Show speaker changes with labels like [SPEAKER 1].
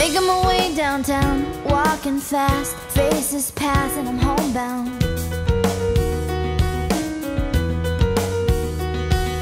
[SPEAKER 1] Making my way downtown, walking fast, faces pass and I'm homebound.